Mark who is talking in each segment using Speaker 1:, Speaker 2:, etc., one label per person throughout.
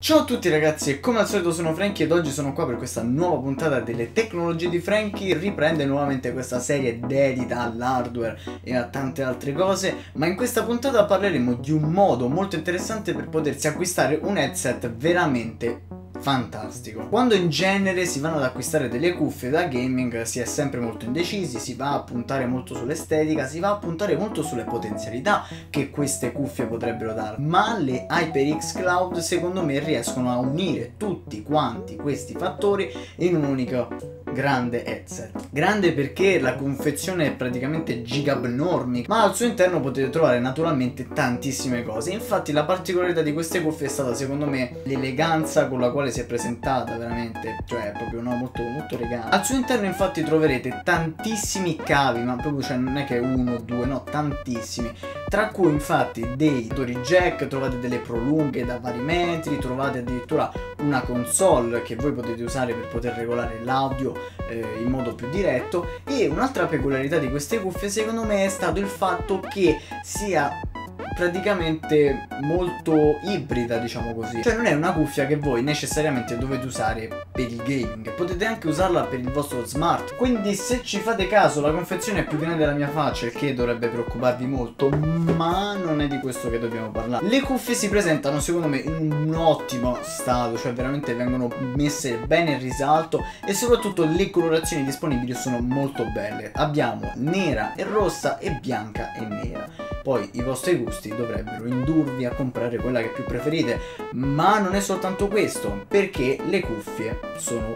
Speaker 1: Ciao a tutti ragazzi, e come al solito sono Franky ed oggi sono qua per questa nuova puntata delle tecnologie di Franky. Riprende nuovamente questa serie dedita all'hardware e a tante altre cose, ma in questa puntata parleremo di un modo molto interessante per potersi acquistare un headset veramente fantastico. Quando in genere si vanno ad acquistare delle cuffie da gaming si è sempre molto indecisi, si va a puntare molto sull'estetica, si va a puntare molto sulle potenzialità che queste cuffie potrebbero dare, ma le HyperX Cloud secondo me riescono a unire tutti quanti questi fattori in un unico grande headset. Grande perché la confezione è praticamente gigabnormica, ma al suo interno potete trovare naturalmente tantissime cose. Infatti la particolarità di queste cuffie è stata secondo me l'eleganza con la quale si è presentata, veramente, cioè proprio molto elegante. Al suo interno infatti troverete tantissimi cavi, ma proprio, cioè non è che uno o due, no, tantissimi, tra cui infatti dei tori jack, trovate delle prolunghe da vari metri, trovate addirittura una console che voi potete usare per poter regolare l'audio in modo più diretto. E un'altra peculiarità di queste cuffie secondo me è stato il fatto che sia praticamente molto ibrida, diciamo così, cioè non è una cuffia che voi necessariamente dovete usare per il gaming, potete anche usarla per il vostro smart. Quindi se ci fate caso la confezione è più grande della mia faccia, il che dovrebbe preoccuparvi molto, ma non è di questo che dobbiamo parlare. Le cuffie si presentano secondo me in un ottimo stato, cioè veramente vengono messe bene in risalto e soprattutto le colorazioni disponibili sono molto belle. Abbiamo nera e rossa e bianca e nera. Poi i vostri gusti dovrebbero indurvi a comprare quella che più preferite, ma non è soltanto questo, perché le cuffie sono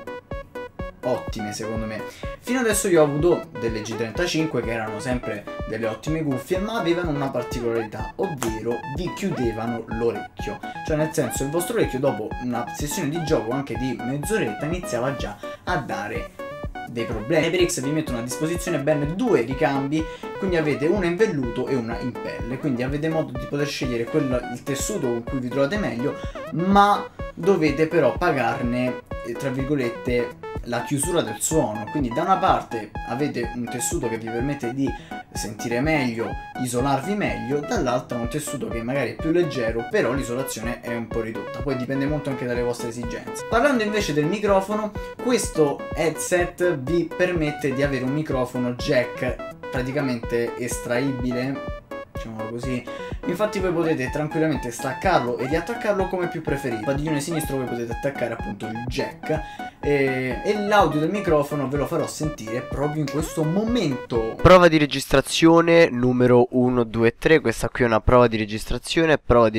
Speaker 1: ottime secondo me. Fino adesso io ho avuto delle G35 che erano sempre delle ottime cuffie, ma avevano una particolarità, ovvero vi chiudevano l'orecchio, cioè nel senso il vostro orecchio dopo una sessione di gioco anche di mezz'oretta iniziava già a dare dei problemi. HyperX vi mettono a disposizione ben due ricambi, quindi avete una in velluto e una in pelle, quindi avete modo di poter scegliere il tessuto con cui vi trovate meglio, ma dovete però pagarne tra virgolette la chiusura del suono. Quindi da una parte avete un tessuto che vi permette di sentire meglio, isolarvi meglio, dall'altra un tessuto che magari è più leggero, però l'isolazione è un po' ridotta, poi dipende molto anche dalle vostre esigenze. Parlando invece del microfono, questo headset vi permette di avere un microfono jack praticamente estraibile, diciamolo così. Infatti voi potete tranquillamente staccarlo e riattaccarlo come più preferite. Il padiglione sinistro voi potete attaccare appunto il jack e l'audio del microfono ve lo farò sentire proprio in questo momento.
Speaker 2: Prova di registrazione numero 1, 2, 3. Questa qui è una prova di registrazione.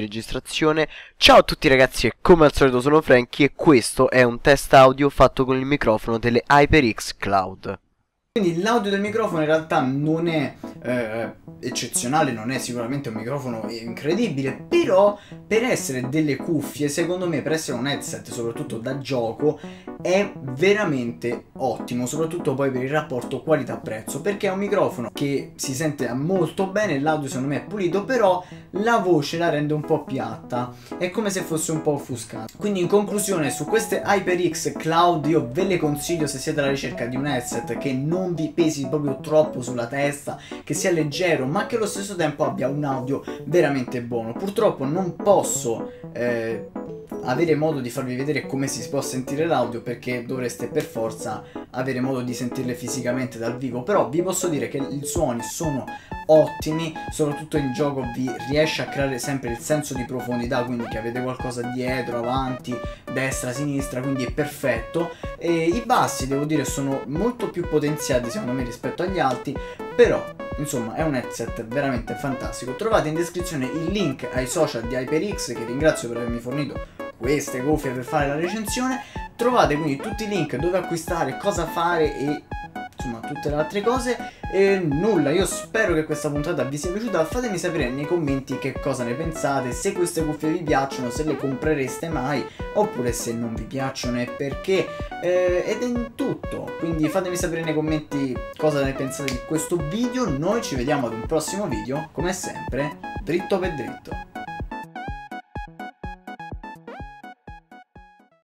Speaker 2: Ciao a tutti ragazzi, e come al solito sono Franky e questo è un test audio fatto con il microfono delle HyperX Cloud.
Speaker 1: Quindi l'audio del microfono in realtà non è eccezionale, non è sicuramente un microfono incredibile, però per essere delle cuffie, secondo me, per essere un headset soprattutto da gioco, è veramente ottimo, soprattutto poi per il rapporto qualità-prezzo, perché è un microfono che si sente molto bene, l'audio secondo me è pulito, però la voce la rende un po' piatta, è come se fosse un po' offuscata. Quindi in conclusione, su queste HyperX Cloud io ve le consiglio se siete alla ricerca di un headset che non vi pesi proprio troppo sulla testa, che sia leggero ma che allo stesso tempo abbia un audio veramente buono. Purtroppo non posso avere modo di farvi vedere come si può sentire l'audio, perché dovreste per forza avere modo di sentirle fisicamente dal vivo, però vi posso dire che i suoni sono ottimi, soprattutto in gioco vi riesce a creare sempre il senso di profondità, quindi che avete qualcosa dietro, avanti, destra, sinistra, quindi è perfetto. E i bassi devo dire sono molto più potenziati secondo me rispetto agli alti, però insomma è un headset veramente fantastico. Trovate in descrizione il link ai social di HyperX, che ringrazio per avermi fornito queste cuffie per fare la recensione. Trovate quindi tutti i link dove acquistare, cosa fare e insomma tutte le altre cose. E nulla, io spero che questa puntata vi sia piaciuta. Fatemi sapere nei commenti che cosa ne pensate, se queste cuffie vi piacciono, se le comprereste mai, oppure se non vi piacciono e perché. Ed è in tutto, quindi fatemi sapere nei commenti cosa ne pensate di questo video. Noi ci vediamo ad un prossimo video, come sempre dritto per dritto.